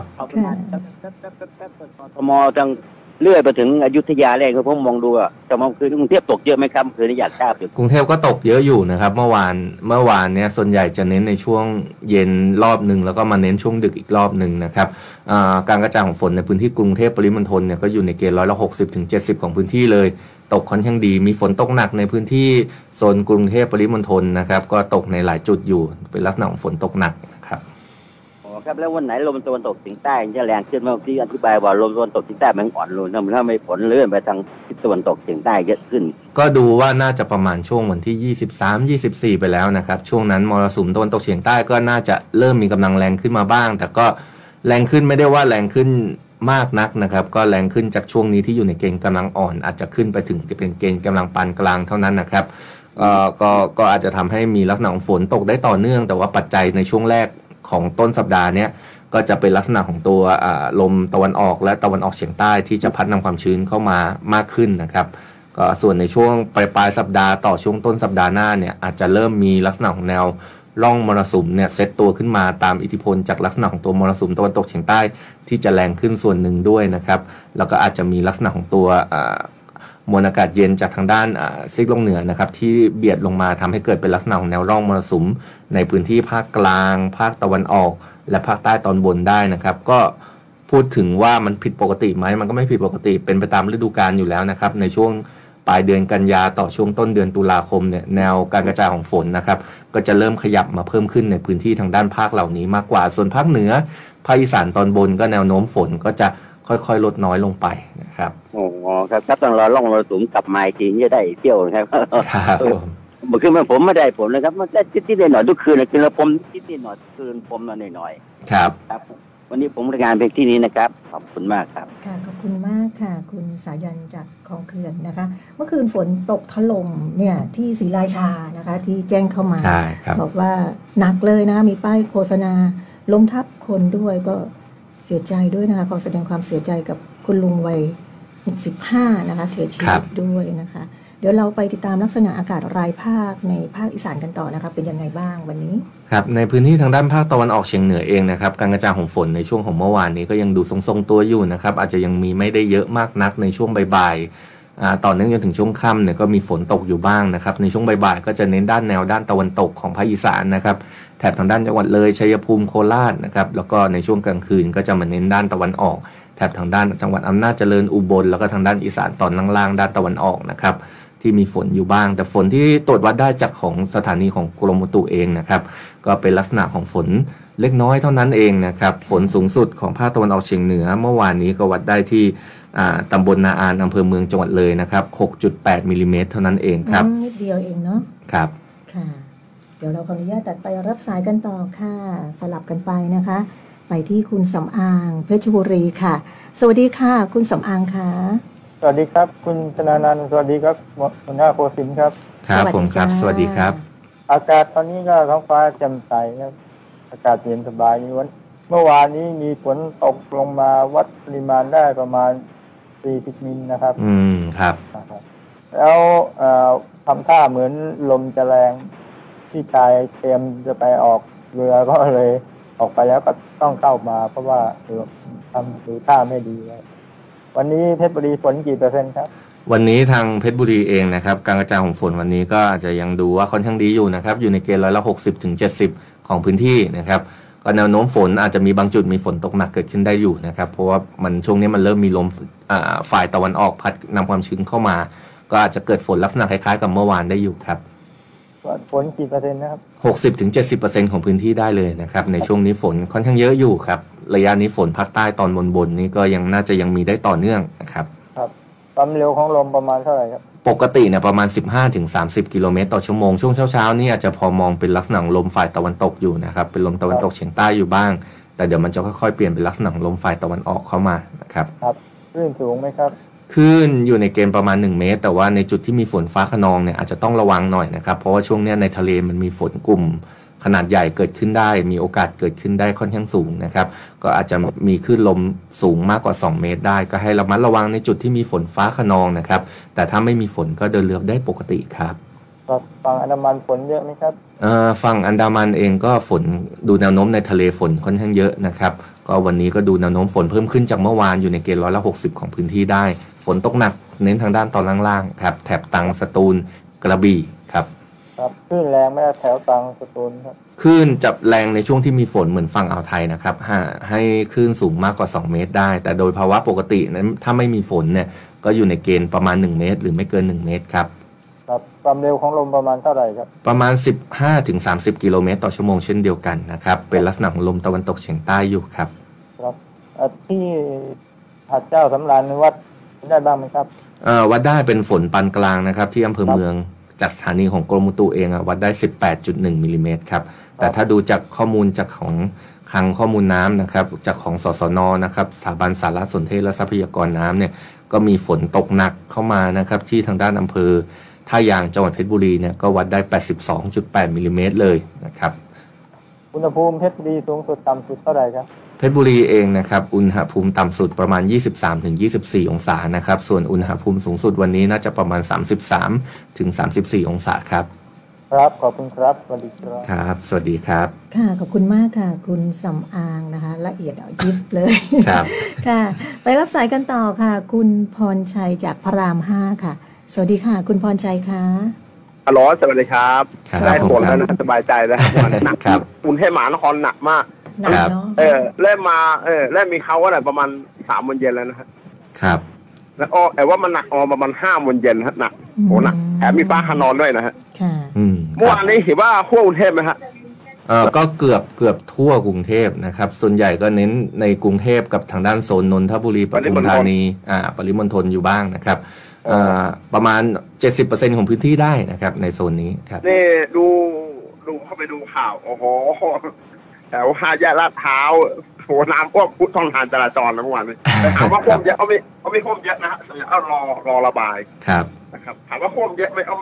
กทมจังเลื่อยไปถึงอยุธยาเลยครับผมมองดูอ่ะแต่เมื่อคืนกรุงเทพตกเยอะไหมครับคืนนี้อยากทราบกรุงเทพก็ตกเยอะอยู่นะครับเมื่อวานเนี่ยส่วนใหญ่จะเน้นในช่วงเย็นรอบหนึ่งแล้วก็มาเน้นช่วงดึกอีกรอบหนึ่งนะครับการกระจายของฝนในพื้นที่กรุงเทพปริมณฑลเนี่ยก็อยู่ในเกณฑ์60-70%ของพื้นที่เลยตกค่อนข้างดีมีฝนตกหนักในพื้นที่โซนกรุงเทพปริมณฑลนะครับก็ตกในหลายจุดอยู่เป็นลักษณะของฝนตกหนักนะครับครับแล้ววันไหนลมตะวันตกเฉียงใต้จะแรงขึ้นเมื่อที่อธิบายว่าลมตะวันตกเฉียงใต้มันอ่อนลงถ้าไม่ฝนเลื่อนไปทางทิศตะวันตกเฉียงใต้เยอะขึ้นก็ดูว่าน่าจะประมาณช่วงวันที่23-24ไปแล้วนะครับช่วงนั้นมรสุมตะวันตกเฉียงใต้ก็น่าจะเริ่มมีกำลังแรงขึ้นมาบ้างแต่ก็แรงขึ้นไม่ได้ว่าแรงขึ้นมากนักนะครับก็แรงขึ้นจากช่วงนี้ที่อยู่ในเกณฑ์กำลังอ่อนอาจจะขึ้นไปถึงจะเป็นเกณฑ์กำลังปานกลางเท่านั้นนะครับก็อาจจะทำให้มีลักษณะของฝนตกได้ต่อเนื่องแต่ว่าปัจจัยในช่วงแรกของต้นสัปดาห์นี้ก็จะเป็นลักษณะของตัวลมตะวันออกและตะวันออกเฉียงใต้ที่จะพัดนำความชื้นเข้ามามากขึ้นนะครับก็ส่วนในช่วงปลายสัปดาห์ต่อช่วงต้นสัปดาห์หน้าเนี่ยอาจจะเริ่มมีลักษณะของแนวร่องมรสุมเนี่ยเซตตัวขึ้นมาตามอิทธิพลจากลักษณะของตัวมรสุมตะวันตกเฉียงใต้ที่จะแรงขึ้นส่วนหนึ่งด้วยนะครับแล้วก็อาจจะมีลักษณะของตัวมวลอากาศเย็นจากทางด้านซีกโลกเหนือนะครับที่เบียดลงมาทำให้เกิดเป็นลักษณะของแนวร่องมรสุมในพื้นที่ภาคกลางภาคตะวันออกและภาคใต้ตอนบนได้นะครับก็พูดถึงว่ามันผิดปกติไหมมันก็ไม่ผิดปกติเป็นไปตามฤดูกาลอยู่แล้วนะครับในช่วงปลายเดือนกันยาต่อช่วงต้นเดือนตุลาคมเนี่ยแนวการกระจายของฝนนะครับก็จะเริ่มขยับมาเพิ่มขึ้นในพื้นที่ทางด้านภาคเหล่านี้มากกว่าส่วนภาคเหนือภาคอีสานตอนบนก็แนวโน้มฝนก็จะค่อยๆลดน้อยลงไปนะครับโอ้ครับต้องรอล่องรอยสูงกลับมาอีกทีจะได้เที่ยวนะครับเมื่อคืนผมไม่ได้ผลเลยครับมันได้ที่ได้หน่อยทุกคืนกินแล้วผมที่หน่อยคืนผมหน่อยครับวันนี้ผมรายงานเพลงที่นี้นะครับขอบคุณมากครับค่ะขอบคุณมากค่ะคุณสายันจากคลองเขื่อนนะคะเมื่อคืนฝนตกถล่มเนี่ยที่ศรีราชานะคะที่แจ้งเข้ามาบอกว่าหนักเลยนะมีป้ายโฆษณาล้มทับคนด้วยก็เสียใจด้วยนะคะขอแสดงความเสียใจกับคุณลุงวัย65นะคะเสียชีวิตด้วยนะคะเดี๋ยวเราไปติดตามลักษณะอากาศรายภาคในภาคอีสานกันต่อนะคะเป็นยังไงบ้างวันนี้ครับในพื้นที่ทางด้านภาคตะวันออกเฉียงเหนือเองนะครับการกระจายของฝนในช่วงของเมื่อวานนี้ก็ยังดูทรงๆตัวอยู่นะครับอาจจะยังมีไม่ได้เยอะมากนักในช่วงบ่ายต่อเนื่องจนถึงช่วงค่ำเนี่ยก็มีฝนตกอยู่บ้างนะครับในช่วงบ่ายๆก็จะเน้นด้านแนวด้านตะวันตกของภาคอีสานนะครับแถบทางด้านจังหวัดเลยชัยภูมิโคราชนะครับแล้วก็ในช่วงกลางคืนก็จะมาเน้นด้านตะวันออกแถบทางด้านจังหวัดอำนาจเจริญอุบลแล้วก็ทางด้านอีสานตอนล่างๆด้านตะวันออกนะครับที่มีฝนอยู่บ้างแต่ฝนที่ตรวจวัดได้จากของสถานีของกรมอุตุเองนะครับก็เป็นลักษณะของฝนเล็กน้อยเท่านั้นเองนะครับฝนสูงสุดของภาคตะวันออกเฉียงเหนือเมื่อวานนี้ก็วัดได้ที่ตำบลนาอานอำเภอเมืองจังหวัดเลยนะครับ 6.8 มิลลิเมตรเท่านั้นเองครับนิดเดียวเองเนาะครับค่ะเดี๋ยวเราขออนุญาตตัดไปรับสายกันต่อค่ะสลับกันไปนะคะไปที่คุณสำอางเพชรบุรีค่ะสวัสดีค่ะคุณสำอางค่ะสวัสดีครับคุณชนานันท์สวัสดีครับหัวหน้าโคสินครับครับผมครับสวัสดีครับอากาศตอนนี้ก็ท้องฟ้าแจ่มใสครับอากาศเย็นสบายนี้วันเมื่อวานนี้มีฝนตกลงมาวัดปริมาณได้ประมาณ40 มิลนะครับครับแล้วทำท่าเหมือนลมจะแรงพี่ชายเตรียมจะไปออกเรือก็เลยออกไปแล้วก็ต้องเข้ามาเพราะว่าทำดูท่าไม่ดีเลยวันนี้เพชรบุรีฝนกี่%ครับวันนี้ทางเพชรบุรีเองนะครับการกระจายของฝนวันนี้ก็อาจจะยังดูว่าค่อนข้างดีอยู่นะครับอยู่ในเกณฑ์60 ถึง 70ของพื้นที่นะครับก็แนวโน้มฝนอาจจะมีบางจุดมีฝนตกหนักเกิดขึ้นได้อยู่นะครับเพราะว่ามันช่วงนี้มันเริ่มมีลมฝ่ายตะวันออกพัดนำความชื้นเข้ามาก็อาจจะเกิดฝนลักษณะคล้ายๆกับเมื่อวานได้อยู่ครับฝนกี่%นะครับ 60 ถึง 70% ของพื้นที่ได้เลยนะครับในช่วงนี้ฝนค่อนข้างเยอะอยู่ครับระยะนี้ฝนภาคใต้ตอนบนนี่ก็ยังน่าจะยังมีได้ต่อเนื่องนะครับครับความเร็วของลมประมาณเท่าไหร่ครับปกติเนี่ยประมาณ 15-30 กิโลเมตรต่อชั่วโมงช่วงเช้านี่อาจจะพอมองเป็นลักษณะลมฝ่ายตะวันตกอยู่นะครับเป็นลมตะวันตกเฉียงใต้อยู่บ้างแต่เดี๋ยวมันจะค่อยๆเปลี่ยนเป็นลักษณะลมฝ่ายตะวันออกเข้ามานะครับครับคลื่นสูงไหมครับคลื่นอยู่ในเกณฑ์ประมาณ1 เมตรแต่ว่าในจุดที่มีฝนฟ้าคะนองเนี่ยอาจจะต้องระวังหน่อยนะครับเพราะว่าช่วงนี้ในทะเลมันมีฝนกลุ่มขนาดใหญ่เกิดขึ้นได้มีโอกาสเกิดขึ้นได้ค่อนข้างสูงนะครับก็อาจจะมีคลื่นลมสูงมากกว่า2 เมตรได้ก็ให้ระมัดระวังในจุดที่มีฝนฟ้าคะนองนะครับแต่ถ้าไม่มีฝนก็เดินเรือได้ปกติครับฝั่งอันดามันฝนเยอะไหมครับฝั่งอันดามันเองก็ฝนดูแนวโน้มในทะเลฝนค่อนข้างเยอะนะครับก็วันนี้ก็ดูแนวโน้มฝนเพิ่มขึ้นจากเมื่อวานอยู่ในเกณฑ์60ของพื้นที่ได้ฝนตกหนักเน้นทางด้านตอนล่างๆครับแถบตรังสตูลกระบี่ครับครับคลื่นแรงไหมแถวตรังสตูลครับคลื่นจะแรงในช่วงที่มีฝนเหมือนฝั่งอ่าวไทยนะครับให้คลื่นสูงมากกว่า2 เมตรได้แต่โดยภาวะปกตินั้นถ้าไม่มีฝนเนี่ยก็อยู่ในเกณฑ์ประมาณ1 เมตรหรือไม่เกิน1 เมตรครับครับความเร็วของลมประมาณเท่าไหร่ครับประมาณ 15-30 กิโลเมตรต่อชั่วโมงเช่นเดียวกันนะครับเป็นลักษณะของลมตะวันตกเฉียงใต้อยู่ครับครับที่หาดเจ้าสำราญวัดได้บ้างไหมครับวัดได้เป็นฝนปานกลางนะครับที่อำเภอเมืองจากสถานีของกรมอุตุเองวัดได้ 18.1 มิลลิเมตรครับแต่ถ้าดูจากข้อมูลจากของคลังข้อมูลน้ำนะครับจากของสสนนะครับสถาบันสารสนเทศและทรัพยากรน้ำเนี่ยก็มีฝนตกหนักเข้ามานะครับที่ทางด้านอำเภอท่ายางจังหวัดเพชรบุรีเนี่ยก็วัดได้ 82.8 มิลลิเมตรเลยนะครับอุณหภูมิเพชรบุรีสูงสุดต่ำสุดเท่าไหร่ครับเพชรบุรีเองนะครับอุณหภูมิต่ำสุดประมาณ 23-24 องศานะครับส่วนอุณหภูมิสูงสุดวันนี้น่าจะประมาณ 33-34 องศาครับครับขอบคุณครับสวัสดีครับครับสวัสดีครับค่ะขอบคุณมากค่ะคุณสำอางนะคะละเอียดยิบเลยครับค่ะไปรับสายกันต่อค่ะคุณพรชัยจากพระราม5ค่ะสวัสดีค่ะคุณพรชัยค่ะฮัลโหลสวัสดีครับได้ฝนแล้วนะสบายใจแล้วหนักครับกรุงเทพมหานครหนักมากครับเริ่มมาเริ่มมีเขาว่าอะไรประมาณ3 โมงเย็นแล้วนะครับครับแล้วแต่ว่ามันหนักประมาณ5 โมงเย็นฮะหนักโหหนักแถมมีฟ้าคะนองด้วยนะฮะค่ะเมื่อวานนี้เห็นว่าขั้วกรุงเทพไหมฮะก็เกือบทั่วกรุงเทพนะครับส่วนใหญ่ก็เน้นในกรุงเทพกับทางด้านโซนนนทบุรีปทุมธานีปริมณฑลอยู่บ้างนะครับประมาณ 70% ของพื้นที่ได้นะครับในโซนนี้ครับนี่ดูเข้าไปดูข่าวโอ้โหแถวห้าแยกลาดพร้าวโหน้ำท่วมพุทธทางจราจรแล้วเมื่อวานนี้แต่ถามว่าท่วมเยอะเขาไม่ท่วมเยอะนะฮะเอารอระบายครับนะครับถามว่าท่วมเยอะไม่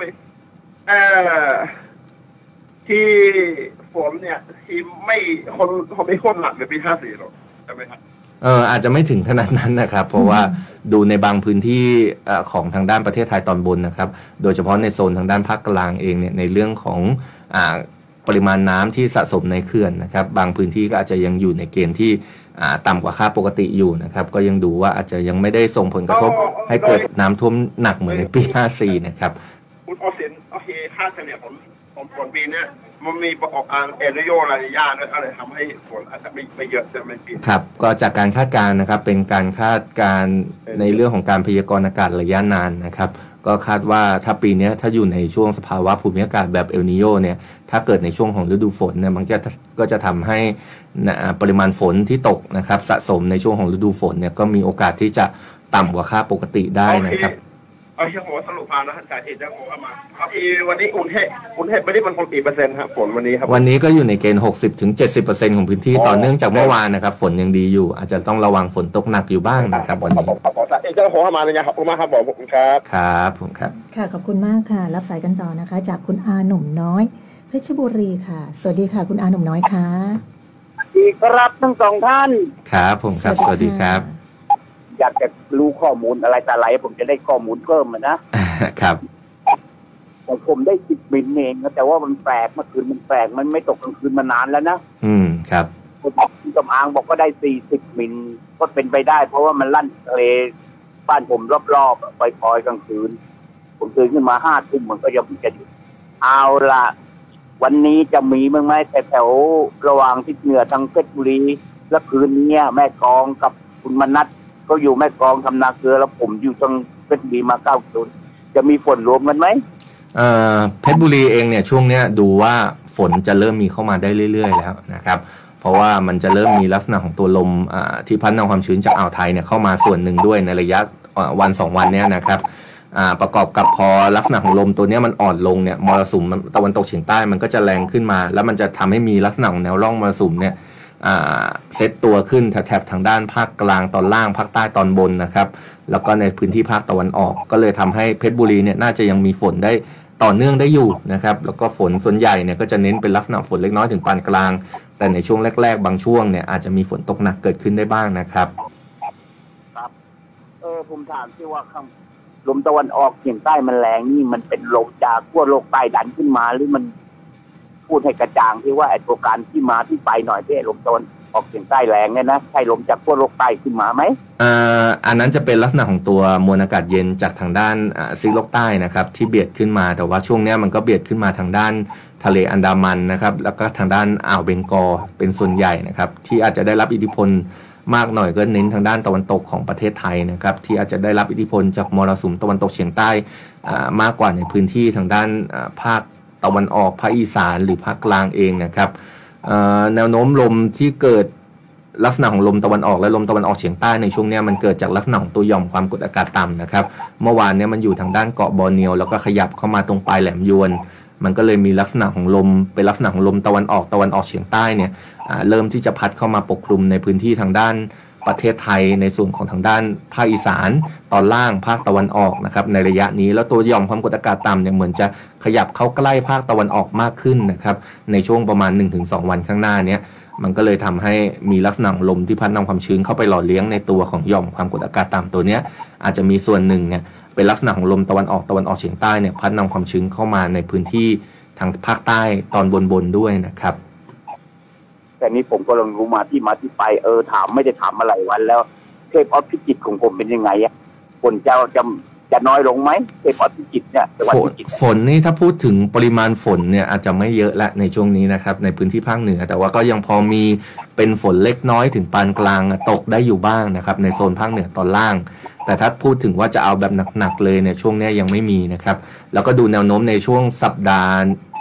ที่ฝนเนี่ยที่ไม่ท่วมหนักในปี54หรอกใช่ไหมครับอาจจะไม่ถึงขนาดนั้นนะครับเพราะว่าดูในบางพื้นที่ของทางด้านประเทศไทยตอนบนนะครับโดยเฉพาะในโซนทางด้านภาคกลางเองเนี่ยในเรื่องของปริมาณน้ำที่สะสมในเขื่อนนะครับบางพื้นที่ก็อาจจะยังอยู่ในเกณฑ์ที่ต่ำกว่าค่าปกติอยู่นะครับก็ยังดูว่าอาจจะยังไม่ได้ส่งผลกระทบให้เกิดน้ำท่วมหนักเหมือนในปี54นะครับคุณโอเคค่าเฉลี่ยของฝนปีนี้มันมีประกอบการเอลนิโญลานีญาด้วยอะไรทำให้ฝนอาจจะไม่เยอะจะไม่ปีครับก็จากการคาดการณ์นะครับเป็นการคาดการณ์ในเรื่องของการพยากรณ์อากาศระยะนานนะครับก็คาดว่าถ้าปีนี้ถ้าอยู่ในช่วงสภาวะภูมิอากาศแบบเอลนิโญเนี่ยถ้าเกิดในช่วงของฤดูฝนเนี่ยมันก็จะทำให้ปริมาณฝนที่ตกนะครับสะสมในช่วงของฤดูฝนเนี่ยก็มีโอกาสที่จะต่ำกว่าค่าปกติได้นะครับเชื่อผมว่าสรุปมานะจ่ายเองจะผมมาวันนี้อุ่นเทพไม่ได้มันคงกี่เปอร์เซ็นต์ครับฝนวันนี้ครับวันนี้ก็อยู่ในเกณฑ์ 60-70% ของพื้นที่ต่อเนื่องจากเมื่อวานนะครับฝนยังดีอยู่อาจจะต้องระวังฝนตกหนักอยู่บ้างนะครับวันนี้เองจะขอมาเลยนะครับขอบคุณมากครับผมครับครับผมครับค่ะขอบคุณมากค่ะรับสายกันต่อนะคะจากคุณอาหนุ่มน้อยเพชรบุรีค่ะสวัสดีค่ะคุณอาหนุ่มน้อยค่ะสวัสดีครับทั้งสองท่านครับผมครับสวัสดีครับอยากจะรู้ข้อมูลอะไรแต่ไรผมจะได้ข้อมูลเพิ่มนะครับผมได้10 มิลเองแต่ว่ามันแปลกเมื่อคืนมันแปลกมันไม่ตกกลางคืนมานานแล้วนะครับคุณกำอางบอกก็ได้40 มิลก็เป็นไปได้เพราะว่ามันลั่นทะเลบ้านผมรอบๆปล่อยๆกลางคืนผมตื่นขึ้นมา5 ทุ่มมันก็ยังจะอยู่เอาละวันนี้จะมีมั้งไหมแต่แถวระหว่างทิศเหนือทางเพชรบุรีและคืนนี้แม่กองกับคุณมนัสก็อยู่แม่กองทำนาเกลือแล้วผมอยู่ทางเพชรบุรีมา90จะมีฝนรวมกันไหมเพชรบุรีเองเนี่ยช่วงเนี้ยดูว่าฝนจะเริ่มมีเข้ามาได้เรื่อยๆแล้วนะครับเพราะว่ามันจะเริ่มมีลักษณะของตัวลมที่พัดนำความชื้นจากอ่าวไทยเนี่ยเข้ามาส่วนหนึ่งด้วยในระยะ1-2 วันเนี้ยนะครับประกอบกับพอลักษณะของลมตัวนี้มันอ่อนลงเนี่ยมรสุมตะวันตกเฉียงใต้มันก็จะแรงขึ้นมาแล้วมันจะทำให้มีลักษณะของแนวร่องมรสุมเนี่ยเซตตัวขึ้นแถบทางด้านภาคกลางตอนล่างภาคใต้ตอนบนนะครับแล้วก็ในพื้นที่ภาคตะวันออกก็เลยทำให้เพชรบุรีเนี่ยน่าจะยังมีฝนได้ต่อเนื่องได้อยู่นะครับแล้วก็ฝนส่วนใหญ่เนี่ยก็จะเน้นเป็นลักษณะฝนเล็กน้อยถึงปานกลางแต่ในช่วงแรกๆบางช่วงเนี่ยอาจจะมีฝนตกหนักเกิดขึ้นได้บ้างนะครับครับผมถามที่ว่าลมตะวันออกเฉียงใต้มันแรงนี่มันเป็นลมจากขั้วโลกใต้ดันขึ้นมาหรือมันพูดให้กระจ่างที่ว่าไอ้ตัวการที่มาที่ไปหน่อยที่ลมตะวันออกเฉียงใต้แรงเนี่ยนะใช่ลมจากขั้วโลกใต้ขึ้นมาไหมอันนั้นจะเป็นลักษณะของตัวมวลอากาศเย็นจากทางด้านซีกโลกใต้นะครับที่เบียดขึ้นมาแต่ว่าช่วงนี้มันก็เบียดขึ้นมาทางด้านทะเลอันดามันนะครับแล้วก็ทางด้านอ่าวเบงกอลเป็นส่วนใหญ่นะครับที่อาจจะได้รับอิทธิพลมากหน่อยก็เน้นทางด้านตะวันตกของประเทศไทยนะครับที่อาจจะได้รับอิทธิพลจากมรสุมตะวันตกเฉียงใต้มากกว่าในพื้นที่ทางด้านภาคตะวันออกภาคอีสานหรือภาคกลางเองนะครับแนวโน้มลมที่เกิดลักษณะของลมตะวันออกและลมตะวันออกเฉียงใต้ในช่วงนี้มันเกิดจากลักษณะของตัวหย่อมความกดอากาศต่ำนะครับเมื่อวานนี้มันอยู่ทางด้านเกาะบอร์เนียวแล้วก็ขยับเข้ามาตรงปลายแหลมยวนมันก็เลยมีลักษณะของลมเป็นลักษณะของลมตะวันออกเฉียงใต้เนี่ยเริ่มที่จะพัดเข้ามาปกคลุมในพื้นที่ทางด้านประเทศไทยในส่วนของทางด้านภาคอีสานตอนล่างภาคตะวันออกนะครับในระยะนี้แล้วตัวหย่อมความกดอากาศต่ำเนี่ยเหมือนจะขยับเข้าใกล้ภาคตะวันออกมากขึ้นนะครับในช่วงประมาณ 1-2 วันข้างหน้านี้มันก็เลยทำให้มีลักษณะลมที่พัดนำความชื้นเข้าไปหล่อเลี้ยงในตัวของหย่อมความกดอากาศต่ำตัวนี้อาจจะมีส่วนหนึ่งเนี่ยเป็นลักษณะของลมตะวันออกเฉียงใต้เนี่ยพัดนำความชื้นเข้ามาในพื้นที่ทางภาคใต้ตอนบนด้วยนะครับแต่นี้ผมก็ลองรู้มาที่ไปถามไม่ได้ถามมาหลายวันแล้วเทพออฟพิจิตรของผมเป็นยังไงฝนจะน้อยลงไหมเทพออฟพิจิตรเนี่ยฝนนี่ถ้าพูดถึงปริมาณฝนเนี่ยอาจจะไม่เยอะละในช่วงนี้นะครับในพื้นที่ภาคเหนือแต่ว่าก็ยังพอมีเป็นฝนเล็กน้อยถึงปานกลางตกได้อยู่บ้างนะครับในโซนภาคเหนือตอนล่างแต่ถ้าพูดถึงว่าจะเอาแบบหนักๆเลยเนี่ยช่วงนี้ยังไม่มีนะครับแล้วก็ดูแนวโน้มในช่วงสัปดาห์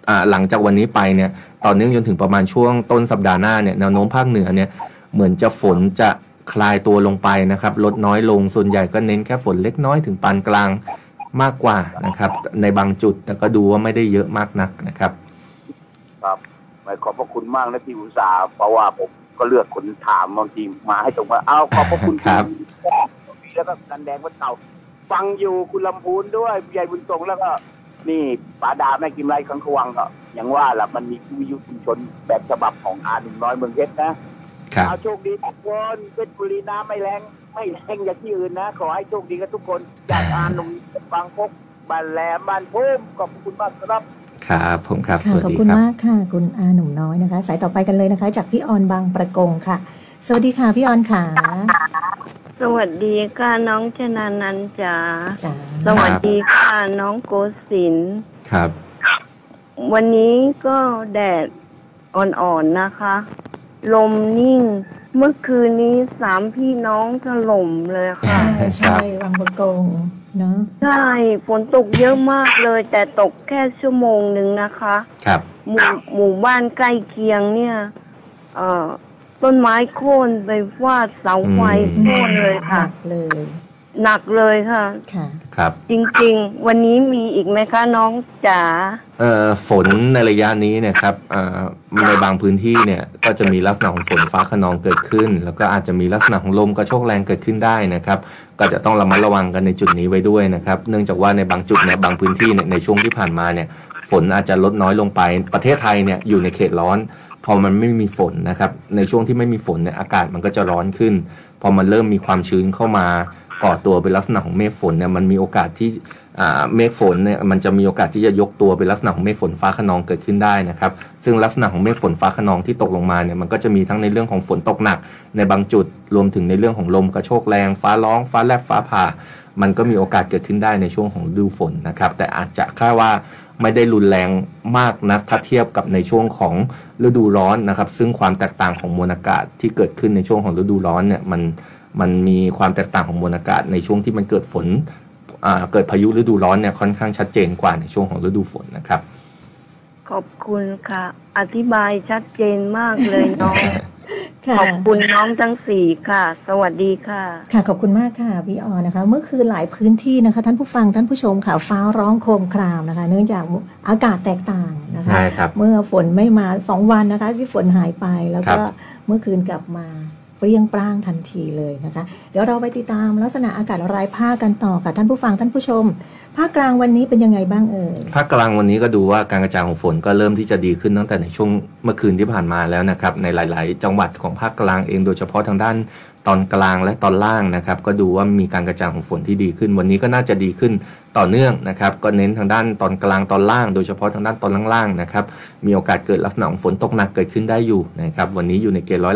หลังจากวันนี้ไปเนี่ยต่อเนื่องจนถึงประมาณช่วงต้นสัปดาห์หน้าเนี่ยแนวโน้มภาคเหนือเนี่ยเหมือนจะฝนจะคลายตัวลงไปนะครับลดน้อยลงส่วนใหญ่ก็เน้นแค่ฝนเล็กน้อยถึงปานกลางมากกว่านะครับในบางจุดแต่ก็ดูว่าไม่ได้เยอะมากนักนะครับครับขอบพระคุณมากนะพี่อุตสาห์เพราะว่าผมก็เลือกคนถามบางทีมาให้ตรงว่าเอาขอบพระคุณครับแล้วก็กันแดงวัดเก่าฟังอยู่คุณลำพูนด้วยใหญ่บุญทรงแล้วก็นี่ป๋าดาแม่กิมไรขังขวังก็อย่างว่าล่ะมันมีวิทยุชุมชนแบบฉบับของ100เมืองเพชรนะเอาโชคดีทุกคนเพชรบุรีน้ำไม่แรงอย่างที่อื่นนะขอให้โชคดีกันทุกคนจากหนุ่มบางพกบ้านแหลมบ้านพุ่มขอบคุณมากครับครับผมครับสวัสดีครับขอบคุณมากค่ะคุณอาหนุ่มน้อยนะคะสายต่อไปกันเลยนะคะจากพี่ออนบางประกงค่ะสวัสดีค่ะพี่ออนค่ะสวัสดีค่ะน้องชนานันท์จ๋าสวัสดีค่ะน้องโกศินทร์ครับวันนี้ก็แดดอ่อนๆนะคะลมนิ่งเมื่อคืนนี้3พี่น้องถล่มเลยค่ะใช่บางประกงเนาะใช่ฝนตกเยอะมากเลยแต่ตกแค่ชั่วโมงนึงนะคะครับหมู่บ้านใกล้เคียงเนี่ยต้นไม้โค่นไปฟาดเสาไฟโค่นเลยค่ะหนักเลยค่ะครับจริงๆวันนี้มีอีกไหมคะน้องจ๋าฝนในระยะนี้เนี่ยครับในบางพื้นที่เนี่ยก็จะมีลักษณะของฝนฟ้าคะนองเกิดขึ้นแล้วก็อาจจะมีลักษณะของลมกระโชกแรงเกิดขึ้นได้นะครับก็จะต้องระมัดระวังกันในจุดนี้ไว้ด้วยนะครับเนื่องจากว่าในบางจุดเนี่ยบางพื้นที่เนี่ยในช่วงที่ผ่านมาเนี่ยฝนอาจจะลดน้อยลงไปประเทศไทยเนี่ยอยู่ในเขตร้อนพอมันไม่มีฝนนะครับในช่วงที่ไม่มีฝนเนี่ยอากาศมันก็จะร้อนขึ้นพอมันเริ่มมีความชื้นเข้ามาก่อตัวเป็นลักษณะของเมฆฝนเนี่ยมันมีโอกาสที่เมฆฝนเนี่ยมันจะมีโอกาสที่จะยกตัวเป็นลักษณะของเมฆฝนฟ้าคะนองเกิดขึ้นได้นะครับซึ่งลักษณะของเมฆฝนฟ้าคะนองที่ตกลงมาเนี่ยมันก็จะมีทั้งในเรื่องของฝนตกหนักในบางจุดรวมถึงในเรื่องของลมกระโชกแรงฟ้าร้องฟ้าแลบฟ้าผ่ามันก็มีโอกาสเกิดขึ้นได้ในช่วงของฤดูฝนนะครับแต่อาจจะแค่ว่าไม่ได้รุนแรงมากนักถ้าเทียบกับในช่วงของฤดูร้อนนะครับซึ่งความแตกต่างของมวลอากาศที่เกิดขึ้นในช่วงของฤดูร้อนเนี่ยมันมีความแตกต่างของมวลอากาศในช่วงที่มันเกิดฝนเกิดพายุฤดูร้อนเนี่ยค่อนข้างชัดเจนกว่าในช่วงของฤดูฝนนะครับขอบคุณค่ะอธิบายชัดเจนมากเลยน้อง ขอบคุณน้องทั้ง4ค่ะสวัสดีค่ะค่ะขอบคุณมากค่ะพี่ออนะคะเมื่อคืนหลายพื้นที่นะคะท่านผู้ฟังท่านผู้ชมค่ะฟ้าร้องโครมครามนะคะเนื่องจากอากาศแตกต่างนะคะเมื่อฝนไม่มา2วันนะคะที่ฝนหายไปแล้วก็เมื่อคืนกลับมาเปรี้ยงปร้างทันทีเลยนะคะเดี๋ยวเราไปติดตามลักษณะอากาศรายภาคกันต่อค่ะท่านผู้ฟังท่านผู้ชมภาคกลางวันนี้เป็นยังไงบ้างภาคกลางวันนี้ก็ดูว่าการกระจายของฝนก็เริ่มที่จะดีขึ้นตั้งแต่ในช่วงเมื่อคืนที่ผ่านมาแล้วนะครับในหลายๆจังหวัดของภาคกลางเองโดยเฉพาะทางด้านตอนกลางและตอนล่างนะครับก็ดูว่ามีการกระจายของฝนที่ดีขึ้นวันนี้ก็น่าจะดีขึ้นต่อเนื่องนะครับก็เน้นทางด้านตอนกลางตอนล่างโดยเฉพาะทางด้านตอนล่างๆนะครับมีโอกาสเกิดลักษณะของฝนตกหนักเกิดขึ้นได้อยู่นะครับวันนี้อยู่ในเกณฑ์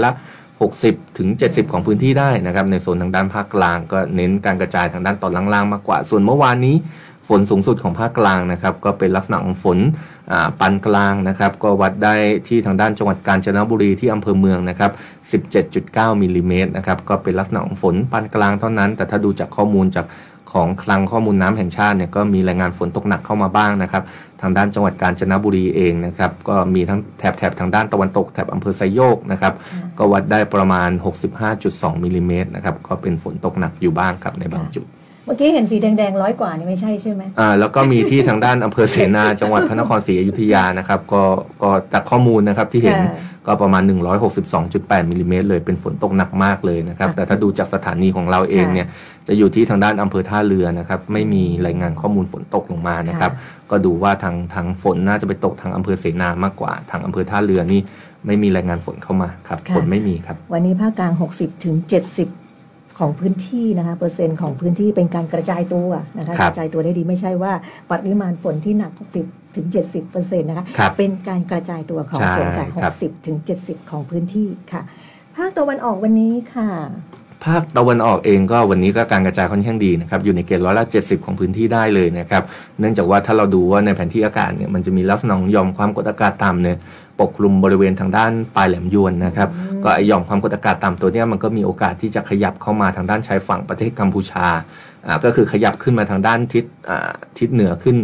60 ถึง 70ของพื้นที่ได้นะครับในโซนทางด้านภาคกลางก็เน้นการกระจายทางด้านตอนล่างๆมากกว่าส่วนเมื่อวานนี้ฝนสูงสุดของภาคกลางนะครับก็เป็นลักษณะของฝนปานกลางนะครับก็วัดได้ที่ทางด้านจังหวัดกาญจนบุรีที่อำเภอเมืองนะครับ 17.9 มิลลิเมตรนะครับก็เป็นลักษณะของฝนปานกลางเท่านั้นแต่ถ้าดูจากข้อมูลจากของคลังข้อมูลน้ำแห่งชาติเนี่ยก็มีรายงานฝนตกหนักเข้ามาบ้างนะครับทางด้านจังหวัดกาญจนบุรีเองนะครับก็มีทั้งแถบทางด้านตะวันตกแถบอำเภอไซโยกนะครับก็วัดได้ประมาณ 65.2 มิลลิเมตรนะครับก็เป็นฝนตกหนักอยู่บ้างครับในบางจุดเมื่อกี้เห็นสีแดงๆ100 กว่านี่ไม่ใช่ใช่ไหมแล้วก็มีที่ทางด้านอำเภอเสนาจังหวัดพระนครศรีอยุธยานะครับก็จากข้อมูลนะครับที่เห็นก็ประมาณ 162.8 มิลลิเมตรเลยเป็นฝนตกหนักมากเลยนะครับแต่ถ้าดูจากสถานีของเราเองเนี่ยจะอยู่ที่ทางด้านอำเภอท่าเรือนะครับไม่มีรายงานข้อมูลฝนตกลงมานะครับก็ดูว่าทางฝนน่าจะไปตกทางอำเภอเสนามากกว่าทางอำเภอท่าเรือนี่ไม่มีรายงานฝนเข้ามาครับฝนไม่มีครับวันนี้ภาคกลาง60 ถึง 70ของพื้นที่นะคะเปอร์เซ็นต์ของพื้นที่เป็นการกระจายตัวนะคะกระจายตัวได้ดีไม่ใช่ว่าปริมาณฝนที่หนัก60 ถึง 70% นะคะเป็นการกระจายตัวของฝนจาก60 ถึง 70ของพื้นที่ค่ะภาคตะวันออกวันนี้ค่ะภาคตะวันออกเองก็วันนี้ก็การกระจายค่อนข้างดีนะครับอยู่ในเกณฑ์70%ของพื้นที่ได้เลยนะครับเนื่องจากว่าถ้าเราดูว่าในแผนที่อากาศเนี่ยมันจะมีลักษณะของหย่อมความกดอากาศต่ำเนี่ยปกคลุมบริเวณทางด้านปลายแหลมยวนนะครับก็ไอหย่อมความกดอากาศต่ำตัวนี้มันก็มีโอกาสที่จะขยับเข้ามาทางด้านชายฝั่งประเทศกัมพูชาก็คือขยับขึ้นมาทางด้านทิศเหนือขึ้น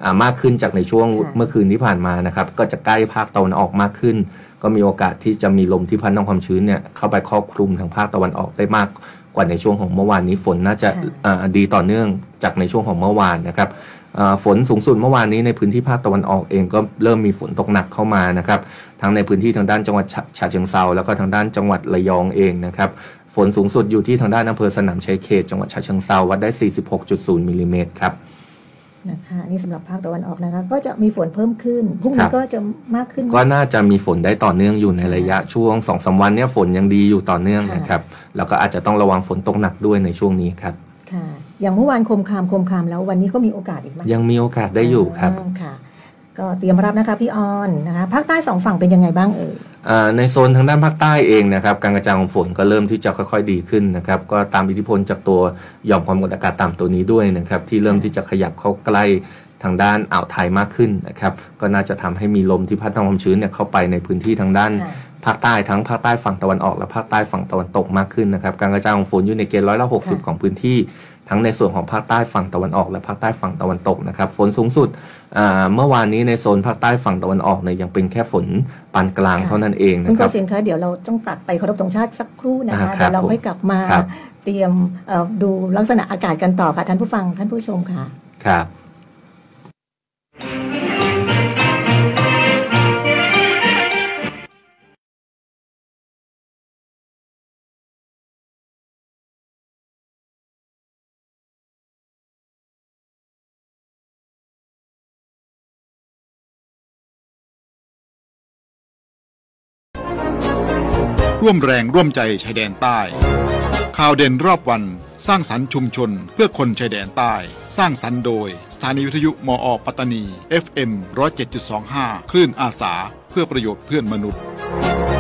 มากขึ้นจากในช่วงเมื่อคืนที่ผ่านมานะครับก็จะใกล้ภาคตะวันออกมากขึ้นก็มีโอกาสที่จะมีลมที่พัดนำความชื้นเนี่ยเข้าไปครอบคลุมทางภาคตะวันออกได้มากกว่าในช่วงของเมื่อวานนี้ฝนน่าจะดีต่อเนื่องจากในช่วงของเมื่อวานนะครับฝนสูงสุดเมื่อวานนี้ในพื้นที่ภาคตะวันออกเองก็เริ่มมีฝนตกหนักเข้ามานะครับทั้งในพื้นที่ทางด้านจังหวัดฉะเชิงเทราแล้วก็ทางด้านจังหวัดระยองเองนะครับฝนสูงสุดอยู่ที่ทางด้านอำเภอสนามชัยเขตจังหวัดฉะเชิงเทราวัดได้ 46.0 มิลลิเมตรครับนะคะนี่สำหรับภาคตะวันออกนะคะก็จะมีฝนเพิ่มขึ้นพรุ่งนี้ก็จะมากขึ้นก็น่าจะมีฝนได้ต่อเนื่องอยู่ในระยะช่วง 2-3 วันเนี่ยฝนยังดีอยู่ต่อเนื่องนะครับแล้วก็อาจจะต้องระวังฝนตกหนักด้วยในช่วงนี้ครับค่ะอย่างเมื่อวานคมคามแล้ววันนี้ก็มีโอกาสอีกไหมยังมีโอกาสได้อยู่ครับค่ะก็เตรียมรับนะคะพี่ออนนะคะภาคใต้2ฝั่งเป็นยังไงบ้างในโซนทางด้านภาคใต้เองนะครับการกระจายของฝนก็เริ่มที่จะค่อยๆดีขึ้นนะครับก็ตามอิทธิพลจากตัวหย่อมความกดอากาศต่ำตัวนี้ด้วยนะครับที่เริ่มที่จะขยับเข้าใกล้ทางด้านอ่าวไทยมากขึ้นนะครับก็น่าจะทำให้มีลมที่พัดนำความชื้นเนี่ยเข้าไปในพื้นที่ทางด้านภาคใต้ทั้งภาคใต้ฝั่งตะวันออกและภาคใต้ฝั่งตะวันตกมากขึ้นนะครับการกระจายของฝนอยู่ในเกณฑ์60%ของพื้นที่ทั้งในส่วนของภาคใต้ฝั่งตะวันออกและภาคใต้ฝั่งตะวันตกนะครับฝนสูงสุดเมื่อวานนี้ในโซนภาคใต้ฝั่งตะวันออกเนี่ยยังเป็นแค่ฝนปานกลางเท่านั้นเองนะครับคุณโกศินทร์คะเดี๋ยวเราต้องตัดไปเคารพธงชาติสักครู่นะคะเดี๋ยวเราค่อยกลับมาเตรียมดูลักษณะอากาศกันต่อค่ะท่านผู้ฟังท่านผู้ชมค่ะครับร่วมแรงร่วมใจชายแดนใต้ข่าวเด่นรอบวันสร้างสรรค์ชุมชนเพื่อคนชายแดนใต้สร้างสรรค์โดยสถานีวิทยุมอ.ปัตตานี FM 107.25 คลื่นอาสาเพื่อประโยชน์เพื่อนมนุษย์